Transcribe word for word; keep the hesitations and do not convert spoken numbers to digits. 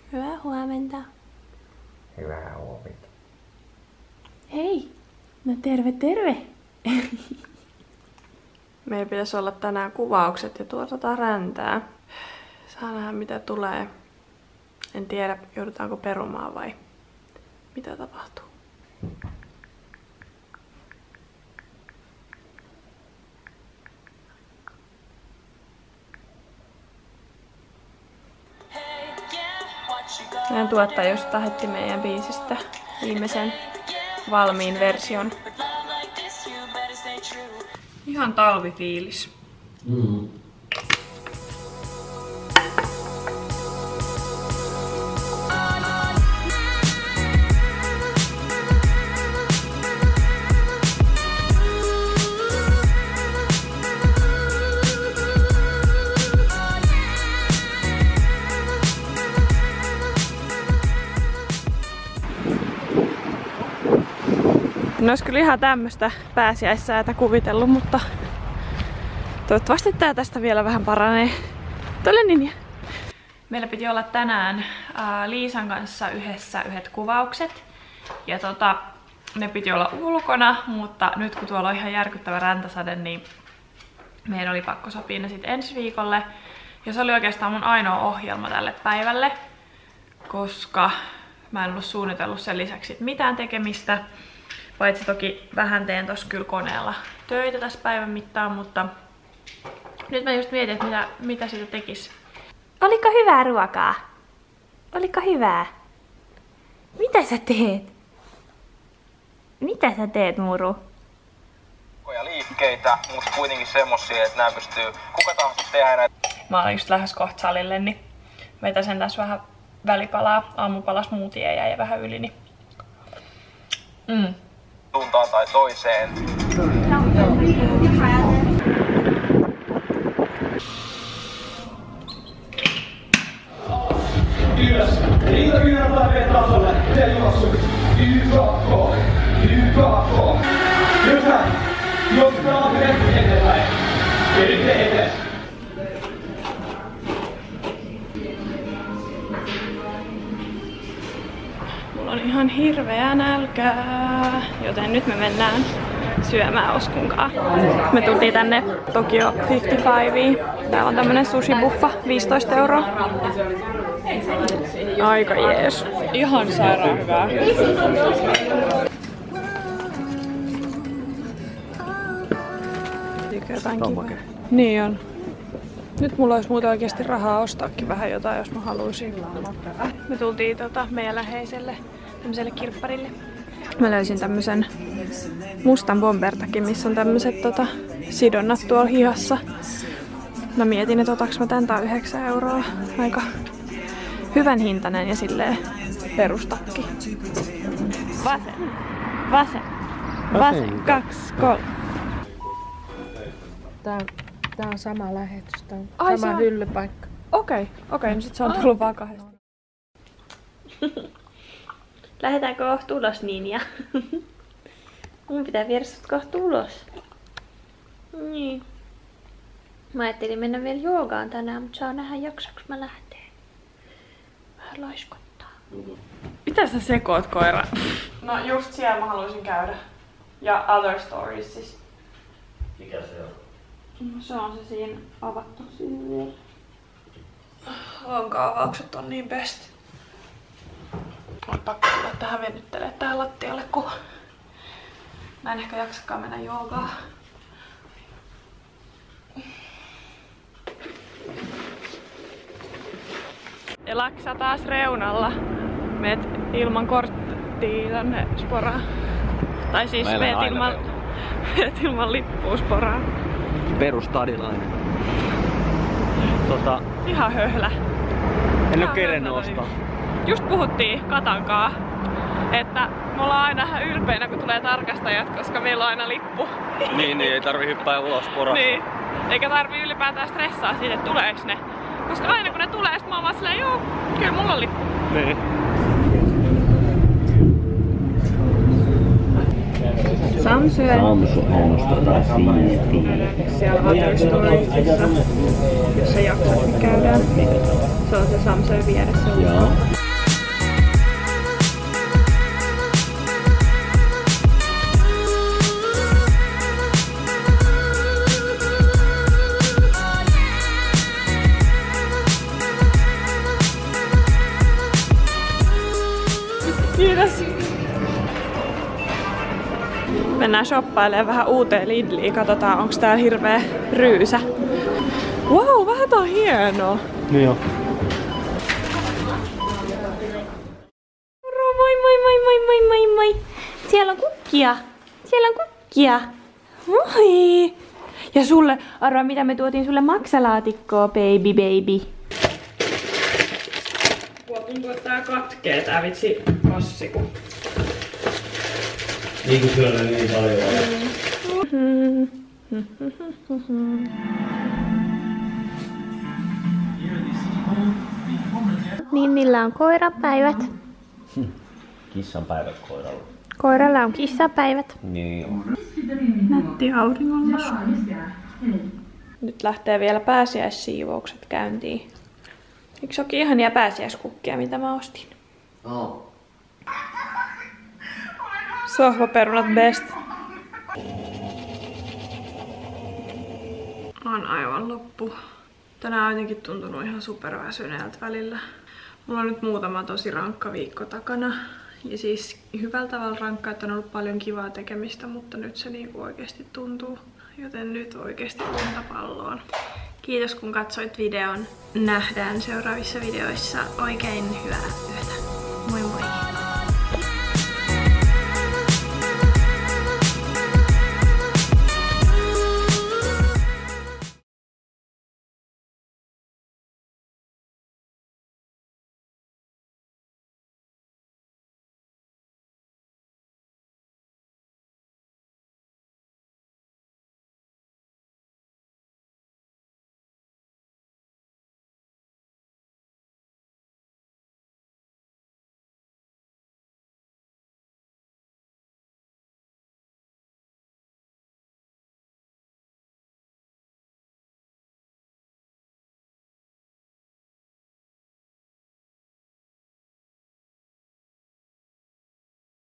Hyvää huomenta. Hyvää huomenta. Hei! No terve, terve! Meillä pitäisi olla tänään kuvaukset ja tuotetaan räntää. Saa nähdä mitä tulee. En tiedä, joudutaanko perumaan vai mitä tapahtuu. Meidän tuottaja just lähetti meidän biisistä viimeisen valmiin version. Ihan talvifiilis. Mm. En olisi kyllä ihan tämmöstä pääsiäissäätä kuvitellut, mutta toivottavasti tää tästä vielä vähän paranee. Tuolle Ninja. Meillä piti olla tänään ää, Liisan kanssa yhdessä yhdet kuvaukset. Ja tota, ne piti olla ulkona, mutta nyt kun tuolla on ihan järkyttävä räntäsade, niin meidän oli pakko sopia ne sitten ensi viikolle. Ja se oli oikeastaan mun ainoa ohjelma tälle päivälle, koska mä en ollut suunnitellut sen lisäksi mitään tekemistä. Paitsi toki vähän teen tossa kyllä koneella töitä tässä päivän mittaan, mutta nyt mä just mietin, että mitä, mitä sitä tekis. Oliko hyvää ruokaa? Oliko hyvää? Mitä sä teet? Mitä sä teet, Muru? Liikkeitä, mutta kuitenkin semmosia, että nää pystyy kuka tahansa tehdä näitä. Mä olen just lähes kohta salille, niin vetäsen tässä vähän välipalaa. Aamupala smoothie jäi vähän yli, niin mm. Suuntaan tai toiseen. Ylös! Riitä kyynärä tarpeen tasolle. Tee juoksu. Y K K. Y K K. Nyt näin. Jos pelaat retki eteenpäin. Eli tee eteen. Mulla on ihan hirveä nälkää, joten nyt me mennään syömään Oskunkaan. Me tultiin tänne Tokyo viisikymmentäviisi. Täällä on tämmönen sushi-buffa, viisitoista euroa. Aika jees. Ihan sairaan hyvää. Jotainkin. Niin on. Nyt mulla olisi muuten oikeasti rahaa ostaakin vähän jotain, jos mä haluaisin. Me tultiin tota, meidän läheiselle tämmöiselle kirpparille. Mä löysin tämmösen mustan bombertakin, missä on tämmöiset tota, sidonnat tuolla hihassa. Mä mietin, että otaks mä tän, tää on yhdeksän euroa. Aika hyvän hintainen ja silleen perustakki. Vasen, vasen, vasen, kaksi, kolme. Tää on, tää on sama lähetys, tää on Ai, sama on... hyllypaikka. Okei, okay, okei, okay, niin sit se on tullut vaan kahdesta. Lähdetäänkö kohta ulos, Ninja? Mun pitää viedä sut kohta ulos. Niin. Mä ajattelin mennä vielä joogaan tänään, mutta saa nähdä jaksaks mä lähtee. Vähän laiskottaa. Mitä sä sekoot, koira? No just siellä mä haluaisin käydä. Ja Other Stories siis. Mikä se on? No se on se siinä avattu siinä vielä. Lonka-avaukset on niin best. On pakko tulla tähän venyttelee tähän lattialle, kun mä en ehkä jaksakaan mennä joogaan. Elaksa taas reunalla. Meet ilman korttia tonne Sporaan. Tai siis meet ilman, meet ilman lippua Sporaan. Perustadilainen. Tota... Ihan höhlä. En oo kerennyt ostaa. Just puhuttiin Katankaa, että me ollaan aina ihan ylpeinä, kun tulee tarkastajat, koska meillä on aina lippu. Niin, niin ei tarvi hyppää ulos porasta. Niin. Eikä tarvi ylipäätään stressaa siitä, että tuleeks ne. Koska aina kun ne tulee, sit mä oon vaan silleen, joo, kyllä mulla on lippu. Niin. Samsyön. Samsu ostetaan siistiä. Siellä Other Storiesissa, jos sä jaksat, niin käydään. Se on se Samsyön vieressä. Joo. Kiitos. Mennään shoppailemaan vähän uuteen Lidliin. Katsotaan, onko täällä hirveä ryysä. Wow, vähän tää on hienoa. No joo. Moro, moi moi moi moi moi moi moi. Siellä on kukkia. Siellä on kukkia. Moi. Ja sulle, arvaa mitä me tuotiin sulle maksalaatikkoa, baby baby. Mua tuntuu, että tää katkee tää vitsi kassi, kun... Niin kuin syödä niin paljon. Ninnillä on koirapäivät. Kissan päivät koiralla. Koiralla on kissapäivät. Niin. Nätti auringonlasu. Nyt lähtee vielä pääsiäissiivoukset käyntiin. Eikö olekin ihania pääsiäiskukkia, mitä mä ostin? Oh. Sohvaperunat best. On aivan loppu. Tänään on jotenkin tuntunut ihan superväsyneeltä välillä. Mulla on nyt muutama tosi rankka viikko takana. Ja siis hyvällä tavalla rankka, että on ollut paljon kivaa tekemistä, mutta nyt se niinku oikeesti tuntuu. Joten nyt oikeesti kuntapalloon. Kiitos kun katsoit videon. Nähdään seuraavissa videoissa. Oikein hyvää yötä. Moi moi!